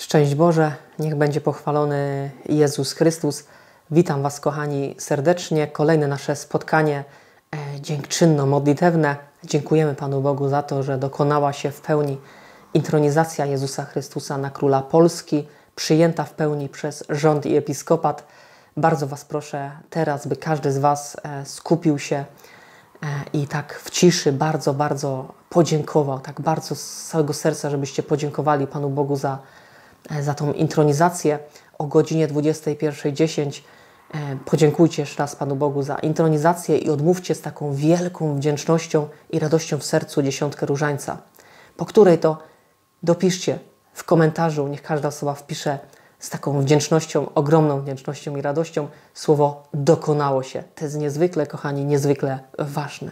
Szczęść Boże, niech będzie pochwalony Jezus Chrystus. Witam Was, kochani, serdecznie. Kolejne nasze spotkanie dziękczynno-modlitewne. Dziękujemy Panu Bogu za to, że dokonała się w pełni intronizacja Jezusa Chrystusa na Króla Polski, przyjęta w pełni przez rząd i episkopat. Bardzo Was proszę teraz, by każdy z Was skupił się i tak w ciszy bardzo podziękował, tak bardzo z całego serca, żebyście podziękowali Panu Bogu za tą intronizację o godzinie 21:10. Podziękujcie jeszcze raz Panu Bogu za intronizację i odmówcie z taką wielką wdzięcznością i radością w sercu dziesiątkę różańca, po której to dopiszcie w komentarzu, niech każda osoba wpisze z taką wdzięcznością, ogromną wdzięcznością i radością słowo dokonało się. To jest niezwykle, kochani, niezwykle ważne.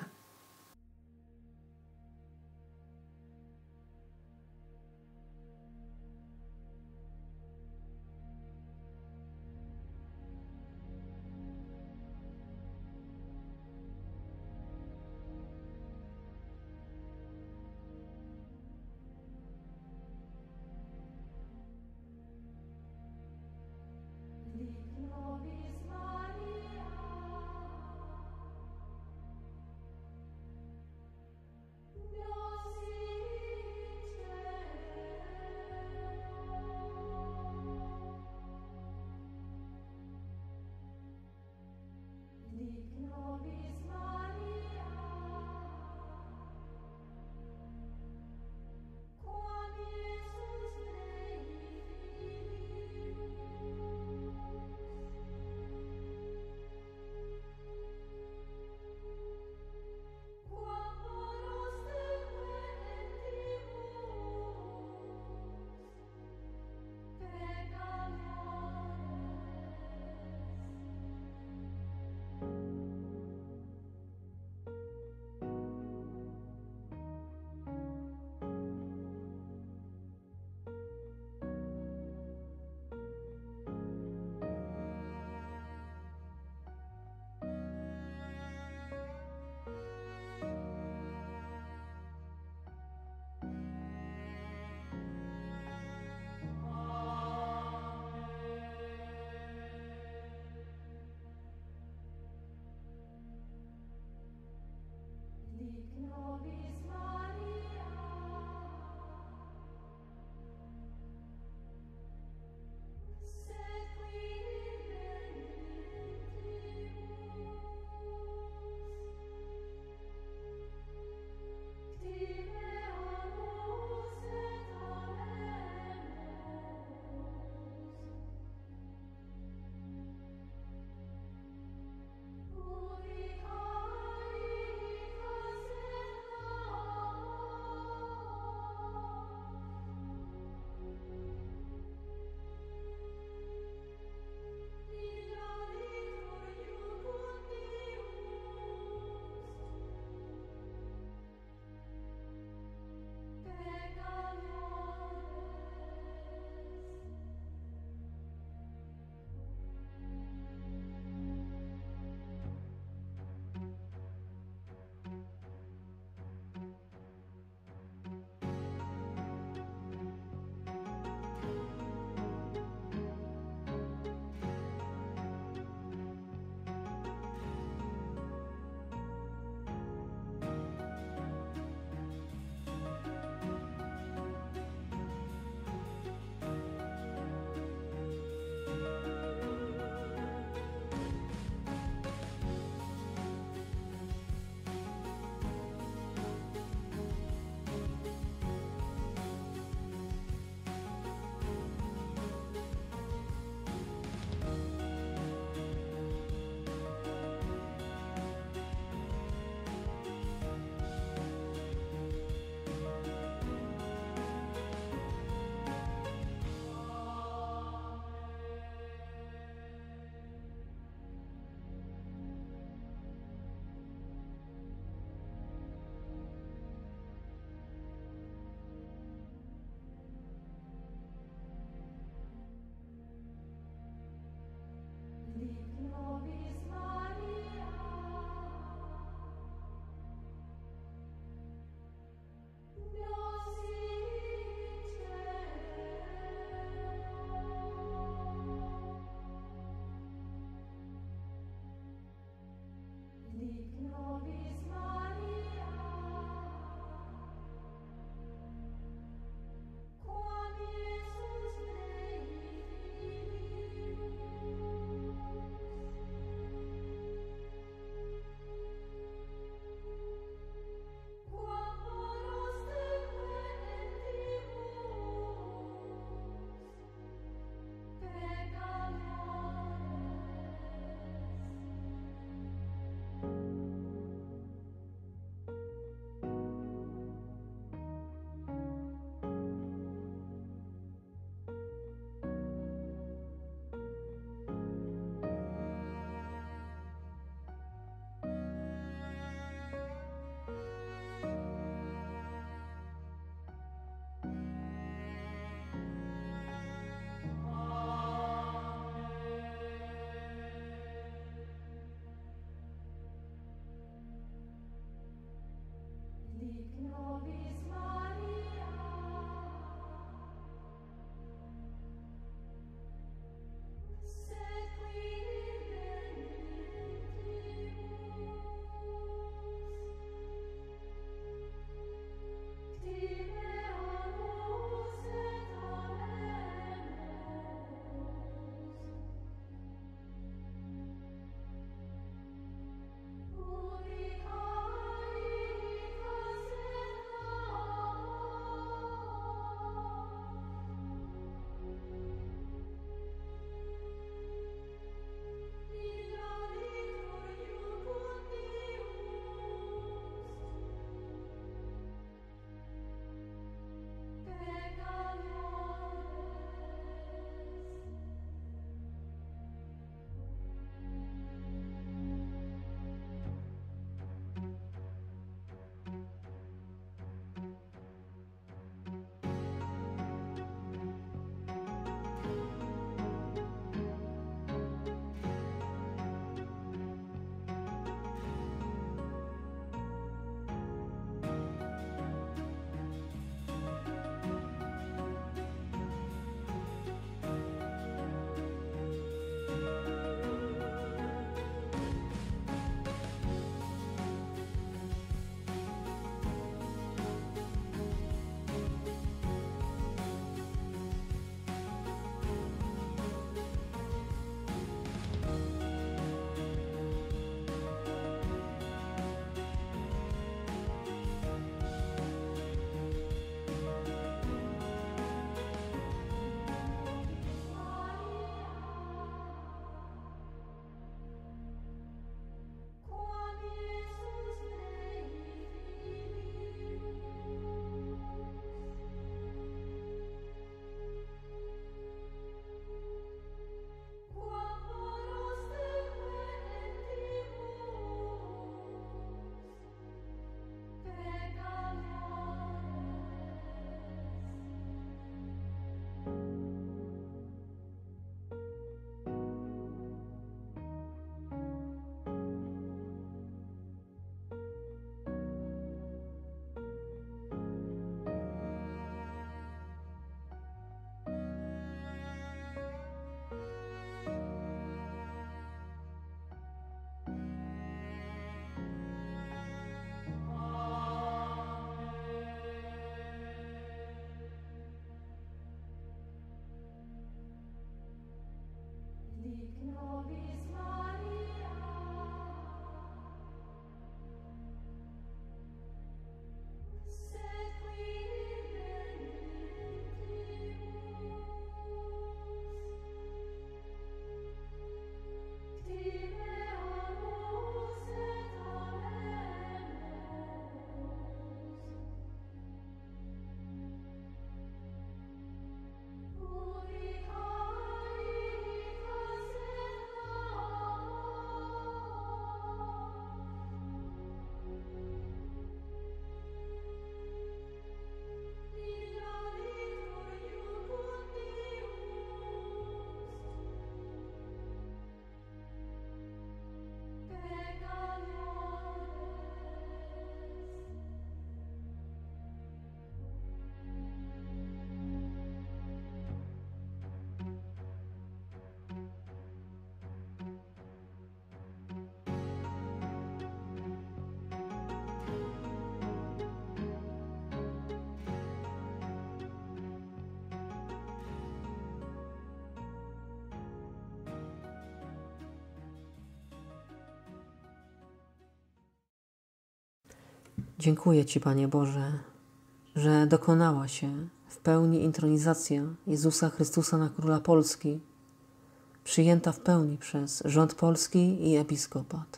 Dziękuję Ci, Panie Boże, że dokonała się w pełni intronizacja Jezusa Chrystusa na Króla Polski, przyjęta w pełni przez rząd polski i episkopat.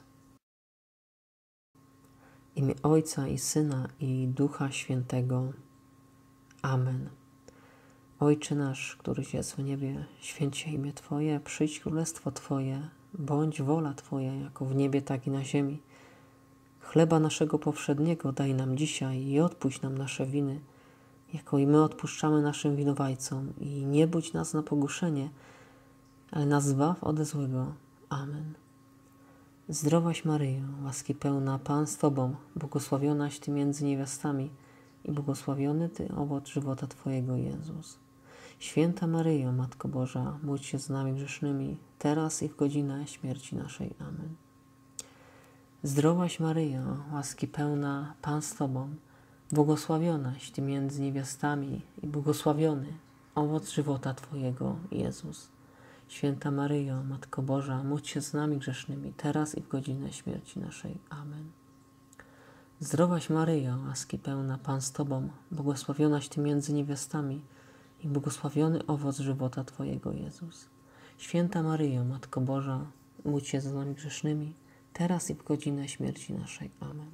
W imię Ojca i Syna i Ducha Świętego. Amen. Ojcze nasz, któryś jest w niebie, święć się imię Twoje, przyjdź królestwo Twoje, bądź wola Twoja, jako w niebie, tak i na ziemi. Chleba naszego powszedniego daj nam dzisiaj i odpuść nam nasze winy, jako i my odpuszczamy naszym winowajcom. I nie budź nas na pokuszenie, ale nas zbaw ode złego. Amen. Zdrowaś Maryjo, łaski pełna, Pan z Tobą, błogosławionaś Ty między niewiastami i błogosławiony Ty owoc żywota Twojego, Jezus. Święta Maryjo, Matko Boża, módl się z nami grzesznymi, teraz i w godzinę śmierci naszej. Amen. Zdrowaś Maryjo, łaski pełna, Pan z Tobą, błogosławionaś Ty między niewiastami i błogosławiony owoc żywota Twojego, Jezus. Święta Maryjo, Matko Boża, módl się z nami grzesznymi, teraz i w godzinę śmierci naszej. Amen. Zdrowaś Maryjo, łaski pełna, Pan z Tobą, błogosławionaś Ty między niewiastami i błogosławiony owoc żywota Twojego, Jezus. Święta Maryjo, Matko Boża, módl się z nami grzesznymi, teraz i w godzinę śmierci naszej. Amen.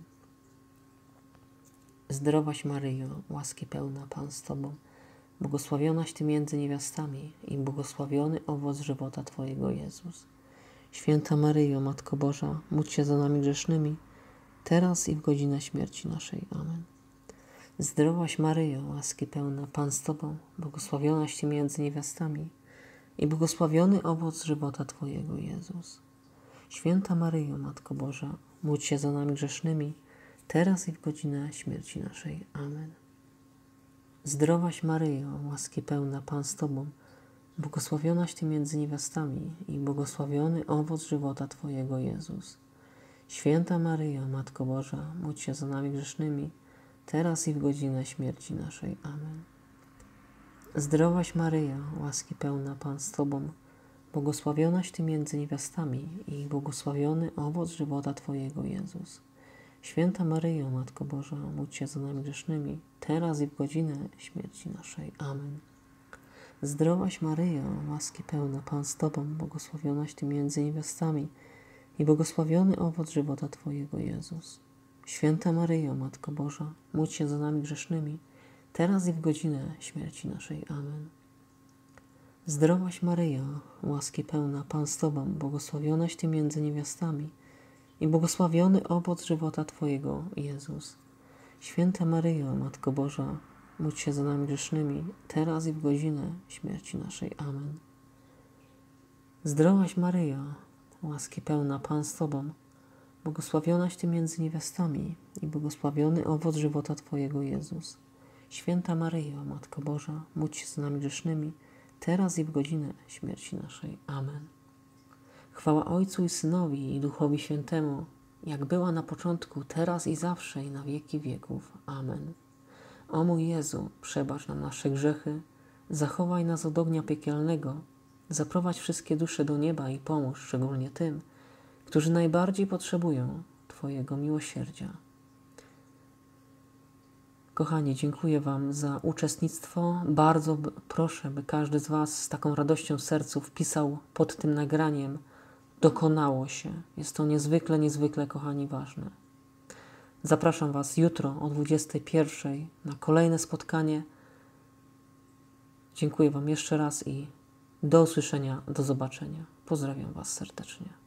Zdrowaś Maryjo, łaski pełna, Pan z Tobą, błogosławionaś Ty między niewiastami i błogosławiony owoc żywota Twojego, Jezus. Święta Maryjo, Matko Boża, módl się za nami grzesznymi, teraz i w godzinę śmierci naszej. Amen. Zdrowaś Maryjo, łaski pełna, Pan z Tobą, błogosławionaś Ty między niewiastami i błogosławiony owoc żywota Twojego, Jezus. Święta Maryjo, Matko Boża, módl się za nami grzesznymi, teraz i w godzinę śmierci naszej. Amen. Zdrowaś Maryjo, łaski pełna, Pan z Tobą, błogosławionaś Ty między niewiastami i błogosławiony owoc żywota Twojego, Jezus. Święta Maryjo, Matko Boża, módl się za nami grzesznymi, teraz i w godzinę śmierci naszej. Amen. Zdrowaś Maryjo, łaski pełna, Pan z Tobą, błogosławionaś Ty między niewiastami i błogosławiony owoc żywota Twojego, Jezus. Święta Maryjo, Matko Boża, módl się za nami grzesznymi, teraz i w godzinę śmierci naszej. Amen. Zdrowaś Maryjo, łaski pełna, Pan z Tobą, błogosławionaś Ty między niewiastami i błogosławiony owoc żywota Twojego, Jezus. Święta Maryjo, Matko Boża, módl się za nami grzesznymi, teraz i w godzinę śmierci naszej. Amen. Zdrowaś Maryjo, łaski pełna, Pan z Tobą, błogosławionaś Ty między niewiastami i błogosławiony owoc żywota Twojego, Jezus. Święta Maryjo, Matko Boża, módl się za nami grzesznymi, teraz i w godzinę śmierci naszej. Amen. Zdrowaś Maryjo, łaski pełna, Pan z Tobą, błogosławionaś Ty między niewiastami i błogosławiony owoc żywota Twojego, Jezus. Święta Maryjo, Matko Boża, módl się z nami grzesznymi, teraz i w godzinę śmierci naszej. Amen. Chwała Ojcu i Synowi i Duchowi Świętemu, jak była na początku, teraz i zawsze i na wieki wieków. Amen. O mój Jezu, przebacz nam nasze grzechy, zachowaj nas od ognia piekielnego, Zaprowadź wszystkie dusze do nieba i pomóż szczególnie tym, którzy najbardziej potrzebują Twojego miłosierdzia. Kochani, dziękuję Wam za uczestnictwo. Bardzo proszę, by każdy z Was z taką radością w sercu wpisał pod tym nagraniem: dokonało się. Jest to niezwykle, niezwykle, kochani, ważne. Zapraszam Was jutro o 21:00 na kolejne spotkanie. Dziękuję Wam jeszcze raz i do usłyszenia, do zobaczenia. Pozdrawiam Was serdecznie.